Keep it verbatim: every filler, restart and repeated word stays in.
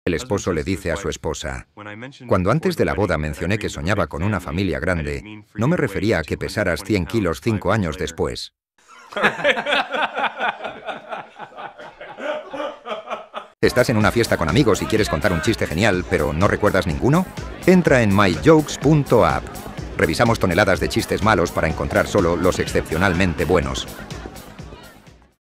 El esposo le dice a su esposa: cuando antes de la boda mencioné que soñaba con una familia grande, no me refería a que pesaras cien kilos cinco años después. ¿Estás en una fiesta con amigos y quieres contar un chiste genial, pero no recuerdas ninguno? Entra en my jokes punto app. Revisamos toneladas de chistes malos para encontrar solo los excepcionalmente buenos.